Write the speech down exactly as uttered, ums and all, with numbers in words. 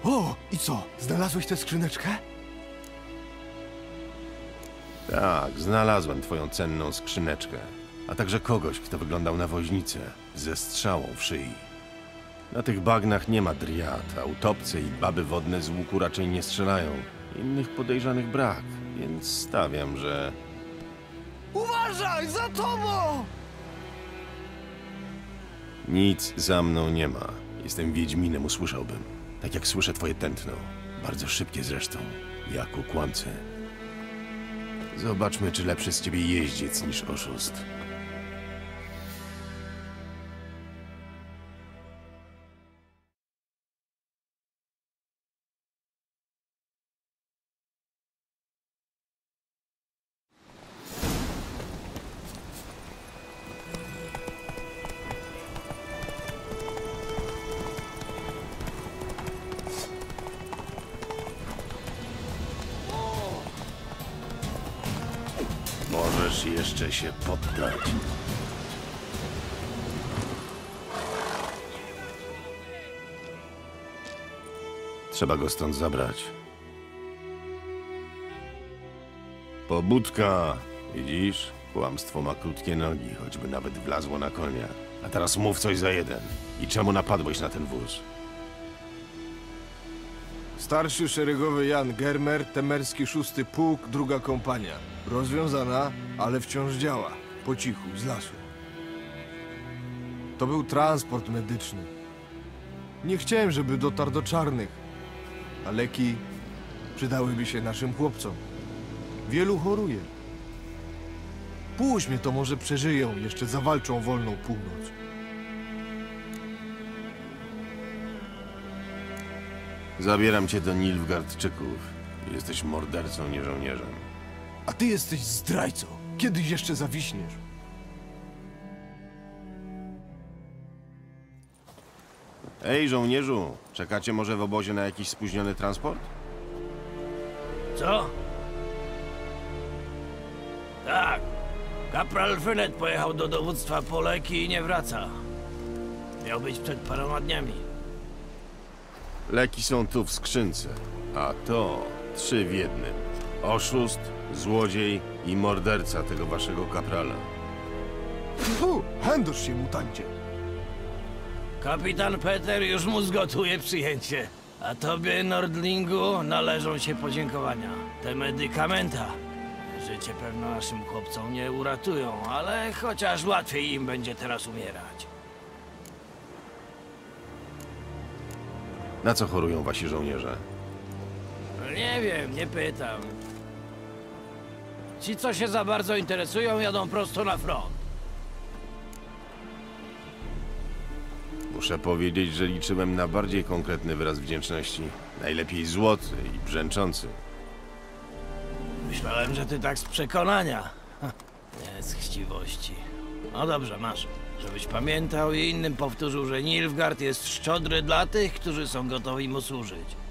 O, i co? Znalazłeś tę skrzyneczkę? Tak, znalazłem twoją cenną skrzyneczkę, a także kogoś, kto wyglądał na woźnicę, ze strzałą w szyi. Na tych bagnach nie ma driad, a utopce i baby wodne z łuku raczej nie strzelają. Innych podejrzanych brak, więc stawiam, że... Uważaj, za tobą! Nic za mną nie ma. Jestem wiedźminem, usłyszałbym. Tak jak słyszę twoje tętno. Bardzo szybkie zresztą, jak u kłamcy. Zobaczmy, czy lepszy z ciebie jeździec niż oszust. Możesz jeszcze się poddać. Trzeba go stąd zabrać. Pobudka! Widzisz? Kłamstwo ma krótkie nogi, choćby nawet wlazło na konia. A teraz mów coś za jeden. I czemu napadłeś na ten wóz? Starszy szeregowy Jan Germer, temerski szósty pułk, druga kompania. Rozwiązana, ale wciąż działa. Po cichu, z lasu. To był transport medyczny. Nie chciałem, żeby dotarł do czarnych. A leki przydałyby się naszym chłopcom. Wielu choruje. Puść mnie, to może przeżyją, jeszcze zawalczą wolną północ. Zabieram cię do Nilfgaardczyków. Jesteś mordercą, nie żołnierzem. A ty jesteś zdrajcą. Kiedyś jeszcze zawiśniesz. Ej, żołnierzu! Czekacie może w obozie na jakiś spóźniony transport? Co? Tak. Kapral Fynet pojechał do dowództwa po leki i nie wraca. Miał być przed paroma dniami. Leki są tu w skrzynce, a to trzy w jednym. Oszust, złodziej i morderca tego waszego kaprala. Fu, chędosz się, mutancie. Kapitan Peter już mu zgotuje przyjęcie. A tobie, Nordlingu, należą się podziękowania. Te medykamenty życie pewno naszym chłopcom nie uratują, ale chociaż łatwiej im będzie teraz umierać. Na co chorują wasi żołnierze? Nie wiem, nie pytam. Ci, co się za bardzo interesują, jadą prosto na front. Muszę powiedzieć, że liczyłem na bardziej konkretny wyraz wdzięczności. Najlepiej złoty i brzęczący. Myślałem, że ty tak z przekonania. Ha, nie z chciwości. No dobrze, masz. Żebyś pamiętał i innym powtórzył, że Nilfgaard jest szczodry dla tych, którzy są gotowi mu służyć.